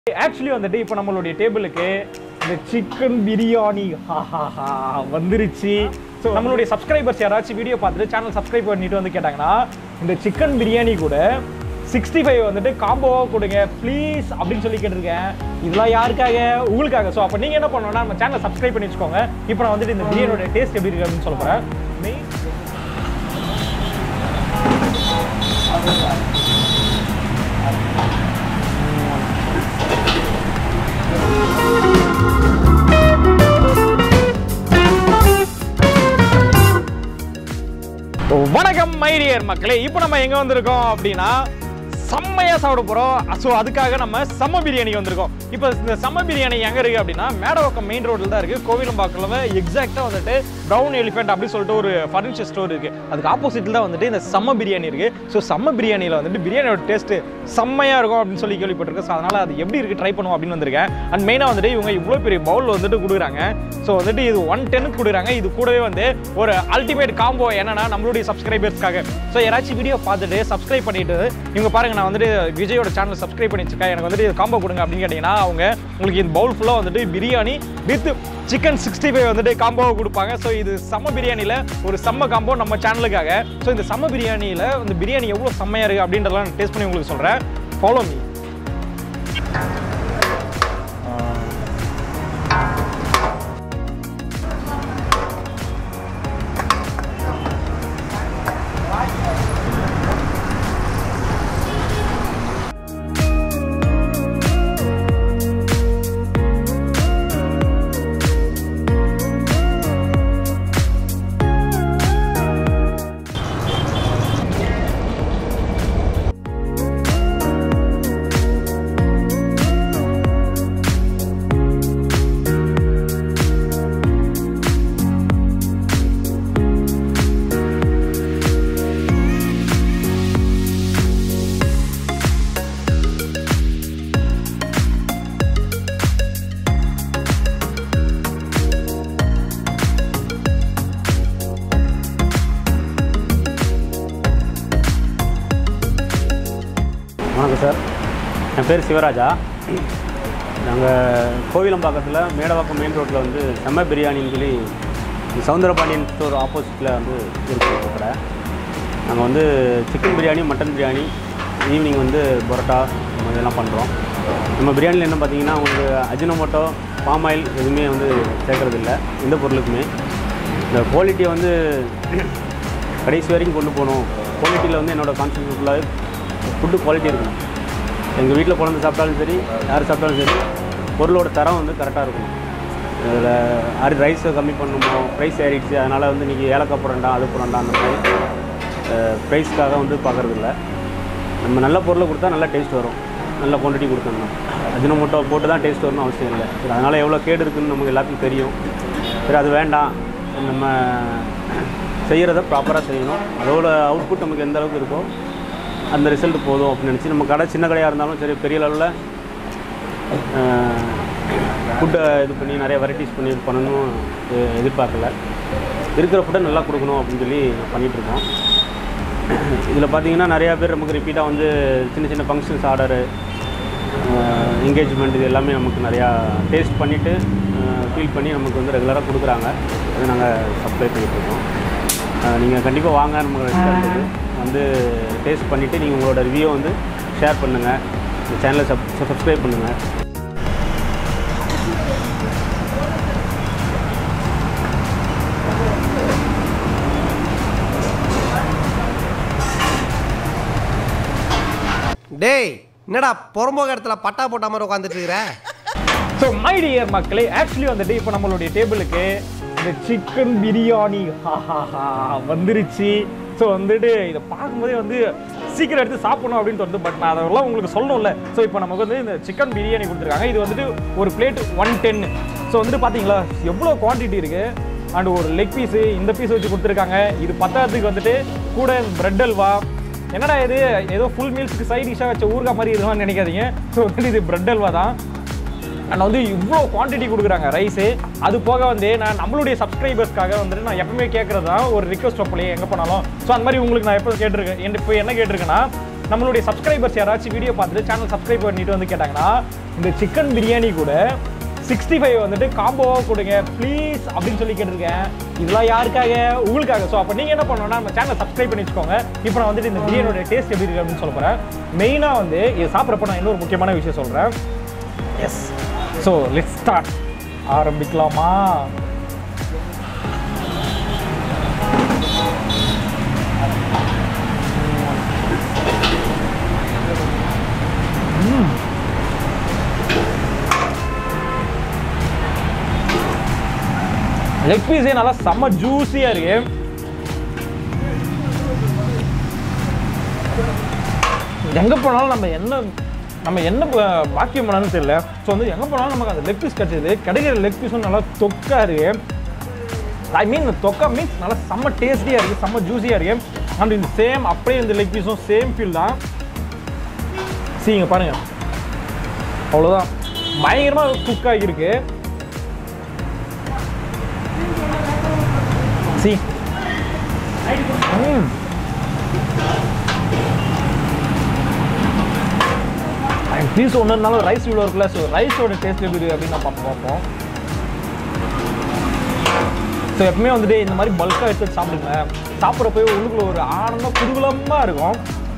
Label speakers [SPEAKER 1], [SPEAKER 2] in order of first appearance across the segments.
[SPEAKER 1] Actually on the day இப்போ நம்மளுடைய டேபிளுக்கு இந்த chicken biryani வந்துருச்சு. சோ நம்மளுடைய சப்ஸ்கிரைபர்ஸ் யாராச்சும் வீடியோ பார்த்துட்டு சேனல் சப்ஸ்கிரைப் பண்ணிட்டு வந்து கேட்டாங்கன்னா இந்த chicken biryani கூட 65 வந்துட்டு காம்போவா கொடுங்க ப்ளீஸ் அப்படினு சொல்லி கேட்டிருக்கேன். இதெல்லாம் யாருக்காக? உங்களுக்காக. சோ அப்ப நீங்க என்ன பண்ணனும்னா நம்ம சேனலை சப்ஸ்கிரைப் பண்ணி வெச்சுக்கோங்க. இப்போ நான் வந்துட்டு இந்த பிரியாணியோட டேஸ்ட் எப்படி இருக்கு அப்படினு சொல்ல போறேன். வணக்கம் மை டியர் மக்களே. இப்போ நம்ம எங்க வந்திருக்கோம் அப்படின்னா செம்மையா சாப்பிட போறோம். சோ அதுக்காக நம்ம செம்ம பிரியாணி வந்திருக்கோம். இப்போ இந்த செம்ம பிரியாணி எங்க இருக்கு அப்படின்னா மேடவாக்கம் மெயின் ரோட்ல தான் இருக்கு. கோவிலம்பாக்கம்ல எக்ஸாக்ட்டா வந்துட்டு பிரவுன் எலிஃபென்ட் அப்படி சொல்லிட்டு ஒரு ஃபர்னிச்சர் ஸ்டோர் இருக்கு. அதுக்கு ஆப்போசிட்ல தான் வந்துட்டு இந்த செம்ம பிரியாணி இருக்கு. ஸோ செம்ம பிரியாணியில வந்துட்டு பிரியாணியோட டேஸ்ட் செம்மையா இருக்கும் அப்படின்னு சொல்லி கேள்விப்பட்டிருக்கேன். ஸோ அதனால அது எப்படி இருக்கு ட்ரை பண்ணுவோம் அப்படின்னு வந்திருக்கேன். அண்ட் மெயினா வந்துட்டு இவங்க இவ்வளோ பெரிய பவுல் வந்துட்டு கொடுக்குறாங்க. ஸோ வந்துட்டு இது 110 கொடுக்குறாங்க. இது கூடவே வந்து ஒரு அல்டிமேட் காம்போ என்னன்னா நம்மளுடைய சப்ஸ்கிரைபர்ஸ்க்காக. ஸோ யாராச்சும் வீடியோ பார்த்துட்டு சப்ஸ்கிரைப் பண்ணிட்டு இவங்க பாருங்க நான் வந்துட்டு விஜயோட சேனல் சப்ஸ்கிரைப் பண்ணி வச்சிருக்கேன், எனக்கு வந்துட்டு காம்போ கொடுங்க அப்படின்னு கேட்டீங்கன்னா அவங்க உங்களுக்கு இந்த பவுல் ஃபுல்லாக வந்துட்டு பிரியாணி வித் சிக்கன் 65 வந்துட்டு காம்போவை கொடுப்பாங்க. ஸோ இது செம்ம பிரியாணியில் ஒரு செம்ம காம்போ நம்ம சேனலுக்காக. ஸோ இந்த செம்ம பிரியாணியில் இந்த பிரியாணி எவ்வளோ செம்மையாக இருக்குது அப்படின்றதெல்லாம் நான் டேஸ்ட் பண்ணி உங்களுக்கு சொல்கிறேன். Follow me.
[SPEAKER 2] வணக்கம் சார், என் பேர் சிவராஜா. நாங்கள் கோவிலம்பாக்கத்தில் மேடவாக்கம் மெயின் ரோட்டில் வந்து செம்ம பிரியாணின்னு சொல்லி சவுந்தரபாண்டியன் ஸ்டோர் ஆப்போசிட்டில் வந்து இருக்கிற கடை. நாங்கள் வந்து chicken biryani, mutton biryani, evening வந்து பரோட்டா இதெல்லாம் பண்ணுறோம். நம்ம பிரியாணியில் என்ன பார்த்தீங்கன்னா உங்களுக்கு அஜினோமோட்டோ, பாம் ஆயில் எதுவுமே வந்து சேர்க்குறதில்ல எந்த பொருளுக்குமே. இந்த குவாலிட்டியை வந்து கடைசி வரைக்கும் கொண்டு போகணும். குவாலிட்டியில் வந்து என்னோடய கான்செப்ட் ஃபுல்லாக ஃபுட்டு குவாலிட்டி இருக்கணும். எங்கள் வீட்டில் குழந்தை சாப்பிட்டாலும் சரி, யார் சாப்பிட்டாலும் சரி, பொருளோட தரம் வந்து கரெக்டாக இருக்கணும். அதில் யார் ரைஸை கம்மி பண்ணணுமோ, ப்ரைஸ் ஏறிடுச்சு அதனால் வந்து இன்றைக்கி ஏலக்காய் போடண்டா அது போடண்டா அந்த மாதிரி ப்ரைஸ்க்காக வந்து பார்க்குறதில்ல. நம்ம நல்ல பொருளை கொடுத்தா நல்லா டேஸ்ட் வரும். நல்ல குவான்டிட்டி கொடுத்தோம்னா அஜினோமோட்டோ போட்டு தான் டேஸ்ட் வரணும் அவசியம் இல்லை. அதனால் எவ்வளோ கேடு இருக்குதுன்னு நமக்கு எல்லாத்துக்கும் தெரியும். சரி அது வேண்டாம், நம்ம செய்கிறத ப்ராப்பராக செய்யணும். அதோட அவுட்புட் நமக்கு எந்த அளவுக்கு இருக்கோ அந்த ரிசல்ட் போதும் அப்படின்னு நினச்சி நம்ம கடை சின்ன கடையாக இருந்தாலும் சரி பெரிய அளவில் ஃபுட்டை இது பண்ணி நிறைய வெரைட்டிஸ் பண்ணி இது பண்ணணும் எதிர்பார்க்கல. இருக்கிற ஃபுட்டை நல்லா கொடுக்கணும் அப்படின்னு சொல்லி பண்ணிகிட்ருக்கோம். இதில் பார்த்திங்கன்னா நிறையா பேர் நமக்கு ரிப்பீட்டாக வந்து சின்ன சின்ன ஃபங்க்ஷன்ஸ் ஆர்டரு, என்கேஜ்மெண்ட் இது எல்லாமே நமக்கு நிறையா டேஸ்ட் பண்ணிவிட்டு ஃபீல் பண்ணி நமக்கு வந்து ரெகுலராக கொடுக்குறாங்க. அது நாங்கள் சப்ளை பண்ணிகிட்ருக்கோம். நீங்கள் கண்டிப்பாக வாங்க, நம்ம ரெஸ்டாரண்ட்டுக்கு வந்து டேஸ்ட் பண்ணிவிட்டு நீங்கள் உங்களோட ரிவ்யூ வந்து ஷேர் பண்ணுங்கள். இந்த சேனலை சப்ஸ்கிரைப் பண்ணுங்கள்.
[SPEAKER 3] டேய் என்னடா பொறம்போக இடத்துல பட்டா போட்ட மாதிரி உட்காந்துட்டு இருக்கிற?
[SPEAKER 1] ஸோ மை டியர் மக்களே, ஆக்சுவலி வந்துட்டு இப்போ நம்மளுடைய டேபிளுக்கு இந்த சிக்கன் பிரியாணி வந்துருச்சு. ஸோ வந்துட்டு இதை பார்க்கும்போதே வந்து சீக்கிரம் எடுத்து சாப்பிடணும் அப்படின்னு தோணுது. பட் நான் அதெல்லாம் உங்களுக்கு சொல்லணும்ல. ஸோ இப்போ நமக்கு வந்து இந்த சிக்கன் பிரியாணி கொடுத்துருக்காங்க. இது வந்துட்டு ஒரு பிளேட் 110. ஸோ வந்துட்டு பார்த்தீங்களா எவ்வளோ குவான்டிட்டி இருக்குது. அண்ட் ஒரு லெக் பீஸு இந்த பீஸ் வச்சு கொடுத்துருக்காங்க. இது பத்தாததுக்கு வந்துட்டு கூட பிரெட் அல்வா. என்னடா இது ஏதோ ஃபுல் மீல்ஸுக்கு சைட் டிஷ்ஷாக வச்ச ஊறுகாய் மாதிரி இதெல்லாம் நினைக்காதீங்க. ஸோ வந்துட்டு இது பிரெட் அல்வா தான். அண்ட் வந்து இவ்வளோ குவான்டிட்டி கொடுக்குறாங்க ரைஸு. அது போக வந்து நான் நம்மளுடைய சப்ஸ்கிரைபர்ஸ்க்காக வந்துட்டு நான் எப்பவுமே கேட்குறது தான் ஒரு ரிக்வஸ்ட் அப்போலையே எங்கே போனாலும். ஸோ அந்த மாதிரி உங்களுக்கு நான் எப்போ கேட்டிருக்கேன். இப்போ என்ன கேட்டிருக்கேன்னா நம்மளுடைய சப்ஸ்கிரைபர்ஸ் யாராச்சும் வீடியோ பார்த்துட்டு சேனல் சப்ஸ்கிரைப் பண்ணிட்டு வந்து கேட்டாங்கன்னா இந்த சிக்கன் பிரியாணி கூட 65 வந்துட்டு காம்போவாக கொடுங்க ப்ளீஸ் அப்படின்னு சொல்லி கேட்டிருக்கேன். இதெல்லாம் யாருக்காக? உங்களுக்காக. ஸோ அப்போ நீங்கள் என்ன பண்ணணும்னா நம்ம சேனலை சப்ஸ்கிரைப் பண்ணி வச்சுக்கோங்க. இப்போ நான் வந்துட்டு இந்த பிரியாணியோட டேஸ்ட் எப்படி இருக்குது அப்படின்னு சொல்ல போகிறேன். மெயினாக வந்து இது சாப்பிட்றப்போ நான் இன்னொரு முக்கியமான விஷயம் சொல்கிறேன். Yes, so let's start. ஆரம்பிக்கலாமா? லெக் பீஸே நல்லா செம்ம ஜூஸியாக இருக்கு. எங்கே போனாலும் நம்ம என்ன பாக்கியம் பண்ணாலும் தெரியல. ஸோ வந்து எங்கே போனாலும் நமக்கு அந்த லெக் பீஸ் கிடைச்சது. கிடைக்கிற லெக் பீஸும் நல்லா தொக்கா இருக்கு. ஐ மீன் தொக்கா மீன்ஸ் நல்லா செம்ம டேஸ்டியாக இருக்குது, செம்ம ஜூஸியாக இருக்குது. அண்ட் இந்த சேம் அப்படியே இந்த லெக் பீஸும் சேம் ஃபீல் தான். சீங்க பாருங்க, அவ்வளோதான். பயங்கரமாக குக் ஆகியிருக்கு. சி பீஸ் ஒன்றுனாலும் ரைஸ் இவ்வளோ இருக்குல்ல. ஸோ ரைஸோட டேஸ்ட் எப்படி இருக்குது அப்படின்னு நான் பார்ப்போம். ஸோ எப்பவுமே வந்துட்டு இந்த மாதிரி பல்காக எடுத்து சாப்பிடுங்க. சாப்பிட்றப்போ உள்ளுக்குள்ள ஒரு ஆனந்தம் குதூகலமாக இருக்கும்.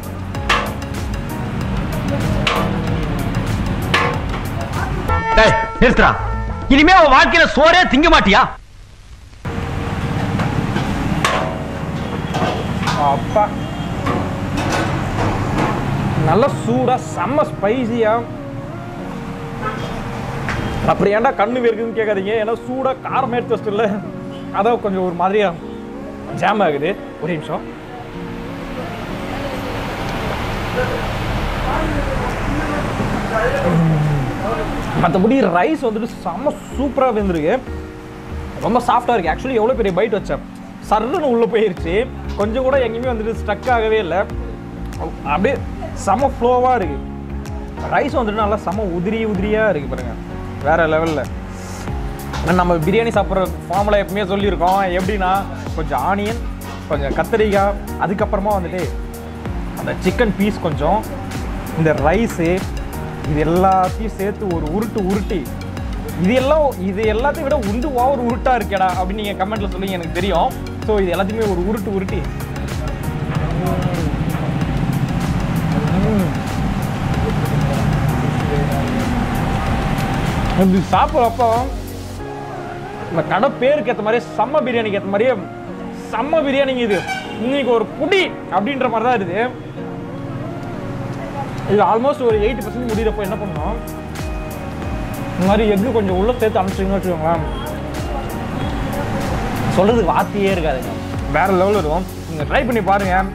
[SPEAKER 4] இனிமே அவன் வாழ்க்கையில சோறே திங்க மாட்டியா?
[SPEAKER 1] அப்பா நல்ல சூடா செம்ம ஸ்பைசியா. அப்படி ஏன்டா கண்ணு வேர்க்குதுன்னு கேட்காதீங்க. ஏன்னா சூடா காரம் எடுத்து வச்சுட்டு இல்லை, அதான் கொஞ்சம் ஒரு மாதிரியா ஜாம் ஆகுது. ஒரு நிமிஷம். மற்றபடி ரைஸ் வந்துட்டு செம்ம சூப்பராக வெந்திருக்கு. ரொம்ப சாஃப்டாக இருக்குது. ஆக்சுவலி எவ்வளோ பெரிய பைட் வச்சேன், சர்ன்னு உள்ளே போயிடுச்சு. கொஞ்சம் கூட எங்கேயுமே வந்துட்டு ஸ்டக் ஆகவே இல்லை. அப்படியே செம்ம ஃப்ளோவாக இருக்குது. ரைஸ் வந்துட்டு நல்லா செம்ம உதிரியாக இருக்குது பாருங்கள், வேறு லெவலில். நம்ம பிரியாணி சாப்பிட்ற ஃபார்மில் எப்பவுமே சொல்லியிருக்கோம். எப்படின்னா கொஞ்சம் ஆனியன், கொஞ்சம் கத்திரிக்காய், அதுக்கப்புறமா வந்துட்டு அந்த சிக்கன் பீஸ் கொஞ்சம், இந்த ரைஸு, இது எல்லாத்தையும் சேர்த்து ஒரு உருட்டி இது எல்லாத்தையும் விட ஒரு உருட்டாக இருக்கேடா அப்படின்னு நீங்கள் கமெண்ட்டில் சொல்லுங்க, எனக்கு தெரியும். ஸோ இது எல்லாத்தையுமே ஒரு உருட்டி இப்படி சாப்பிட்றப்போ இந்த கடை பேருக்கு ஏற்ற மாதிரியே செம்ம பிரியாணிக்கு ஏற்ற மாதிரியே செம்ம பிரியாணிங்க. இது இன்னைக்கு ஒரு புடி அப்படின்ற மாதிரி தான் இருக்குது. இது ஆல்மோஸ்ட் ஒரு 80% முடிகிறப்போ என்ன பண்ணணும், இந்த மாதிரி எக்கு கொஞ்சம் உள்ள சேர்த்து அனுப்பிச்சிங்கன்னு வச்சுக்கோங்களேன், சொல்கிறதுக்கு வார்த்தையே இருக்காதுங்க, வேறு லெவலில் இருக்கும். நீங்கள் ட்ரை பண்ணி பாருங்கள்.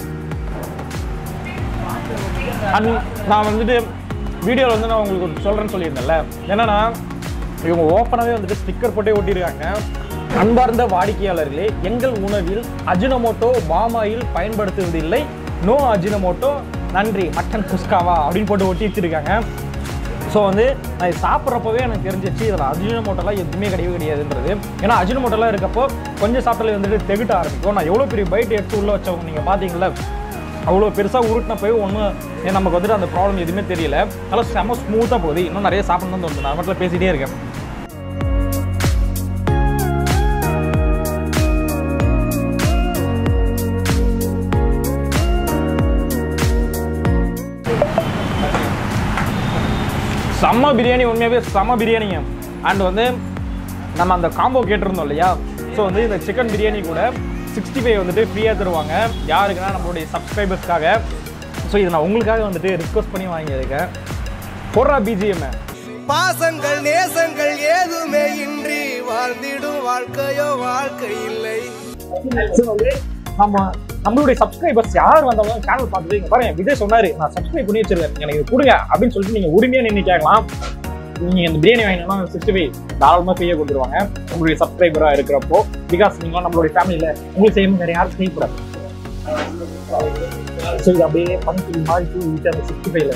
[SPEAKER 1] அண்ட் நான் வந்துட்டு வீடியோவில் வந்து நான் உங்களுக்கு ஒரு சொல்கிறேன்னு சொல்லியிருந்தேன்ல, என்னென்னா இவங்க ஓப்பனாகவே வந்துட்டு ஸ்டிக்கர் போட்டே ஒட்டியிருக்காங்க. அன்பார்ந்த வாடிக்கையாளர்களே, எங்கள் உணவில் அஜினமோட்டோ பாமாயில் பயன்படுத்துவதில்லை, நோ அஜினமோட்டோ, நன்றி, மட்டன் குஸ்காவா அப்படின்னு போட்டு ஒட்டி வச்சுருக்காங்க. ஸோ வந்து நான் இது சாப்பிட்றப்பவே எனக்கு தெரிஞ்சிச்சு இதில் அஜினமோட்டோலாம் எதுவுமே கிடையாதுன்றது. ஏன்னா அஜினமோட்டோலாம் இருக்கப்போ கொஞ்சம் சாப்பிட்டாலே வந்துட்டு தெகிட்ட ஆரம்பிக்கும். நான் எவ்வளோ பெரிய பைட் எடுத்து உள்ளே வச்சவங்க நீங்கள் பார்த்தீங்களா, அவ்வளோ பெருசாக உருட்டின போய் ஒன்றும் நமக்கு வந்துட்டு அந்த ப்ராப்ளம் எதுவுமே தெரியல. நல்லா செம்ம ஸ்மூத்தாக போகுது. இன்னும் நிறைய சாப்பிடணும்னு தோணுது. நான் மட்டும் பேசிகிட்டே இருக்கேன். செம்ம பிரியாணி, உண்மையாகவே செம்ம பிரியாணிங்க. அண்ட் வந்து நம்ம அந்த காம்போ கேட்டிருந்தோம் இல்லையா, ஸோ வந்து இந்த சிக்கன் பிரியாணி கூட 65 வந்துட்டு ஃப்ரீயாக தருவாங்க. யாருக்குன்னா நம்மளுடைய சப்ஸ்கிரைபர்ஸ்க்காக. ஸோ இதை நான் உங்களுக்காக வந்துட்டு ரிக்வஸ்ட் பண்ணி வாங்கியிருக்கேன். போடுறா பிஜிஎம்.
[SPEAKER 3] பாசங்கள் நேசங்கள் ஏதுமே இன்றி வாழ்ந்திடும் வாழ்க்கையோ வாழ்க்கை இல்லை.
[SPEAKER 1] நம்மளுடைய சப்ஸ்கிரைபர்ஸ் யார் வந்தாலும் சேனல் பார்த்துட்டு இங்கே பாருங்க, விஜய் சொன்னாரு நான் சப்ஸ்கிரைப் பண்ணி வச்சிருக்கேன், எனக்கு இது கொடுங்க அப்படின்னு சொல்லிட்டு நீங்கள் உரிமையாக நின்று கேட்கலாம். நீங்கள் இந்த பிரியாணி வாங்கினா 65 தாராளமாக ஃப்ரீயாக கொடுத்துருவாங்க உங்களுடைய சப்ஸ்கிரைபராக இருக்கிறப்போ. பிகாஸ் நீங்கள் நம்மளுடைய ஃபேமிலியில் உங்களுக்கு செய்யணும், வேறு யாரும் செய்யக்கூடாது. ஸோ இது அப்படியே பண்ணி மாதிரி அந்த 65ல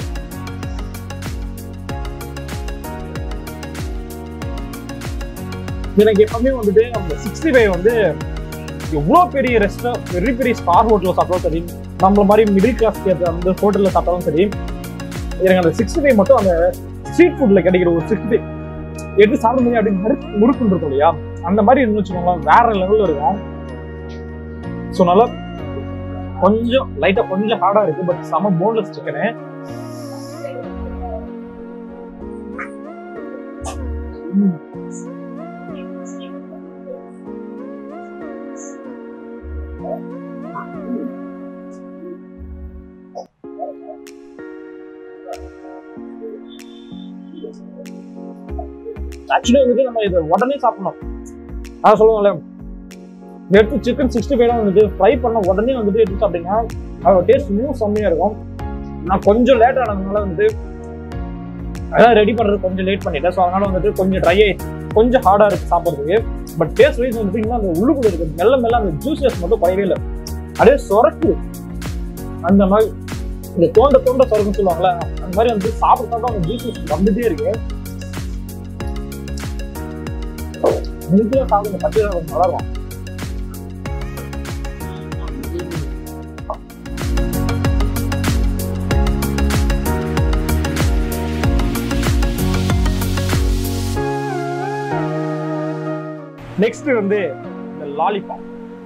[SPEAKER 1] எனக்கு எப்பவுமே வந்துட்டு அந்த 65 வந்து எவ்வளோ பெரிய ரெஸ்டாரண்ட், பெரிய பெரிய ஸ்டார் ஹோட்டலில் சாப்பிட்டாலும் சரி, நம்மள மாதிரி மிடில் கிளாஸ் அந்த ஹோட்டலில் சாப்பிட்டாலும் சரி, எனக்கு அந்த 65 மட்டும் அந்த ஸ்ட்ரீட் ஃபுட்ல கிடைக்கிற ஒரு 60 எடுத்து சாப்பிடும்போது அப்படி முறுக்குன்னு இருக்கும் இல்லையா, அந்த மாதிரி இருந்து வச்சுக்கோங்களேன், வேற லெவல்ல இருக்கும். ஸோ நல்லா கொஞ்சம் லைட்டா கொஞ்சம் ஹார்டா இருக்கு, பட் செம போன்லெஸ் சிக்கனு. ஆக்சுவலி வந்துட்டு நம்ம இதை உடனே சாப்பிடணும். அதான் சொல்லுவாங்கல்ல, எடுத்து சிக்கன் 65 வந்துட்டு ஃப்ரை பண்ண உடனே வந்துட்டு எடுத்து சாப்பிட்டீங்கன்னா அதோட டேஸ்ட் இன்னும் செம்மையா இருக்கும். நான் கொஞ்சம் லேட் ஆனதுனால வந்துட்டு அதான் ரெடி பண்றது கொஞ்சம் லேட் பண்ணிட்டேன். ஸோ அதனால வந்துட்டு கொஞ்சம் ட்ரை ஆயிடுச்சு, கொஞ்சம் ஹார்டா இருக்கு சாப்பிட்றதுக்கு. பட் டேஸ்ட் வைஸ் வந்துட்டு இன்னும் அந்த உள்ளுக்குள்ள இருக்கு, மெல்ல மெல்ல அந்த ஜூசியஸ் மட்டும் குறையவே இல்லை, அப்படியே சொரக்கு. அந்த மாதிரி இந்த தோண்ட சொரக்குன்னு சொல்லுவாங்களே, அந்த மாதிரி வந்து சாப்பிட்றதா அந்த ஜூசியஸ் வந்துட்டே இருக்கு. முழுக்க சாப்பிடுங்க, பச்சை நல்லா இருக்கும். நெக்ஸ்ட் வந்து இந்த லாலிபாப்.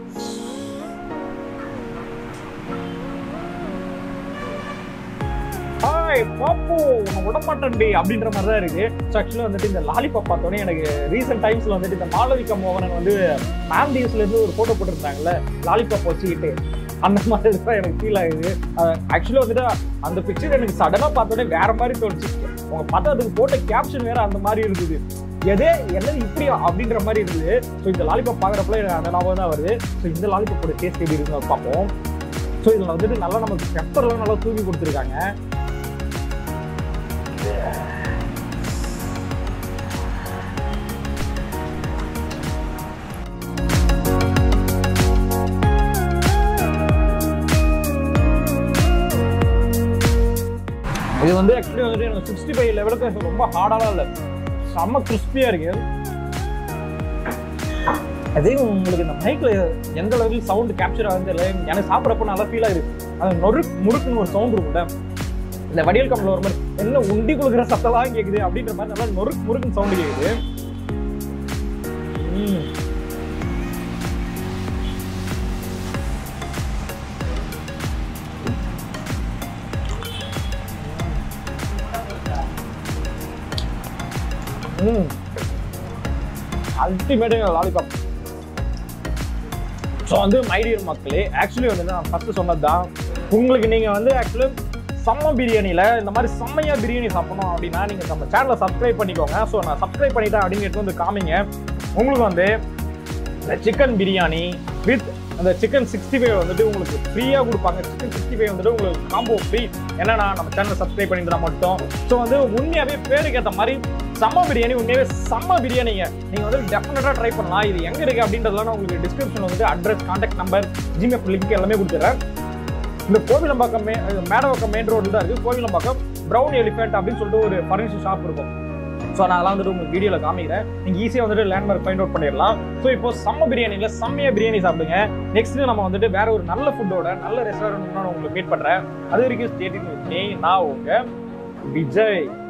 [SPEAKER 1] பாப்பு விடமாட்டேன்டி அப்படின்ற மாதிரி தான் இருக்கு. ஸோ ஆக்சுவலாக வந்துட்டு இந்த லாலிபாப் பார்த்தோன்னே எனக்கு ரீசெண்ட் டைம்ஸ்ல வந்துட்டு இந்த மாளவிகா மோகனன் வந்து மால்டீவ்ஸ்ல இருந்து ஒரு போட்டோ போட்டிருந்தாங்கல்ல லாலிபாப் வச்சுக்கிட்டு, அந்த மாதிரி தான் எனக்கு ஃபீல் ஆகுது. ஆக்சுவலாக வந்துட்டு அந்த பிக்சர் எனக்கு சடனாக பார்த்தோன்னே வேற மாதிரி தோணுச்சு. உங்க பார்த்தா அதுக்கு போட்ட கேப்ஷன் வேற அந்த மாதிரி இருந்தது, எதே என்னது இப்படியா அப்படின்ற மாதிரி இருந்தது. ஸோ இந்த லாலிபாப் பார்க்குறப்பல அந்த ஞாபகம் தான் வருது. ஸோ இந்த லாலிபாப்போட டேஸ்ட் எப்படி இருக்குன்னு பார்ப்போம். ஸோ இதில் வந்துட்டு நல்லா நமக்கு பெப்பர்லாம் நல்லா தூக்கி கொடுத்துருக்காங்க. இது வந்து ஆக்சுவலி வந்துட்டு எனக்கு 65 லெவலுக்கு ரொம்ப ஹார்டாலாம் இல்லை, செம்ம கிறிஸ்பியா இருக்கு. அதே உங்களுக்கு இந்த மைக்ல எந்த அளவுக்கு சவுண்ட் கேப்சர் ஆகுது இல்லை, எனக்கு சாப்பிட்றப்ப நல்லா ஃபீல் ஆகுது. அது முறுக்குன்னு ஒரு சவுண்ட் இருக்கும்ல, இந்த வடியல் கம்பல ஒரு மாதிரி என்ன உண்டி கொடுக்குற சத்தம்லாம் கேட்குது அப்படின்ற மாதிரி நல்லா முறுக்குன்னு சவுண்டு கேட்குது. Ultimate lollipop. ஸோ வந்து மை டியர் மக்களே, ஆக்சுவலி வந்து நான் ஃபர்ஸ்ட் சொன்னது தான், உங்களுக்கு நீங்கள் வந்து ஆக்சுவலி செம்ம பிரியாணியில் இந்த மாதிரி செம்மையாக பிரியாணி சாப்பிடணும் அப்படின்னா நீங்கள் நம்ம சேனலை சப்ஸ்கிரைப் பண்ணிக்கோங்க. ஸோ நான் சப்ஸ்கிரைப் பண்ணிட்டேன் அப்படின்னு எடுத்து வந்து காமிங்க. உங்களுக்கு வந்து இந்த சிக்கன் பிரியாணி வித் அந்த சிக்கன் 65 வந்துட்டு உங்களுக்கு ஃப்ரீயாக கொடுப்பாங்க. சிக்கன் 65 வந்துட்டு உங்களுக்கு காம்போ ஃப்ரீ. என்னன்னா நம்ம சேனலை சப்ஸ்கிரைப் பண்ணிட்டு மட்டும். ஸோ வந்து உண்மையாகவே பேருக்கு ஏற்ற மாதிரி செம்ம பிரியாணி, உண்மையாகவே செம்ம பிரியாணிங்க. நீங்கள் வந்து டெஃபினட்டாக ட்ரை பண்ணலாம். இது எங்கே இருக்குது அப்படின்றதுலாம் நான் உங்களுக்கு டிஸ்கிரிப்ஷனில் வந்துட்டு address, contact number, Gmail link எல்லாமே கொடுத்துட்றேன். இந்த கோவிலம்பாக்கம் மேடவாக்கம் மெயின் ரோடு தான் இருக்குது. கோவிலம்பாக்கம் ப்ரௌன் எலிஃபென்ட் அப்படின்னு சொல்லிட்டு ஒரு ஃபர்னிச்சர் ஷாப் இருக்கும். ஸோ நான் அதெல்லாம் வந்துட்டு உங்களுக்கு வீடியோவில் காமிக்கிறேன், நீங்கள் ஈஸியாக வந்துட்டு லேண்ட்மார்க் ஃபைண்ட் அவுட் பண்ணிடலாம். ஸோ இப்போ செம்ம பிரியாணியில் செம்மையாக பிரியாணி சாப்பிடுங்க. நெக்ஸ்ட் நம்ம வந்துட்டு வேற ஒரு நல்ல ஃபுட்டோட நல்ல ரெஸ்டாரண்ட் நான் உங்களுக்கு மீட் பண்ணுறேன். அது வரைக்கும் ஸ்டே டியூன்ட் வித் மீ. நான் உங்க விஜய்.